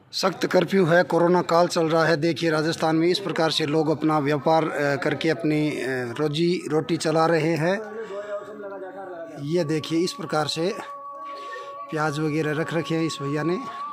सख्त कर्फ्यू है, कोरोना काल चल रहा है। देखिए राजस्थान में इस प्रकार से लोग अपना व्यापार करके अपनी रोजी रोटी चला रहे हैं। ये देखिए इस प्रकार से प्याज वगैरह रख रखे हैं इस भैया ने।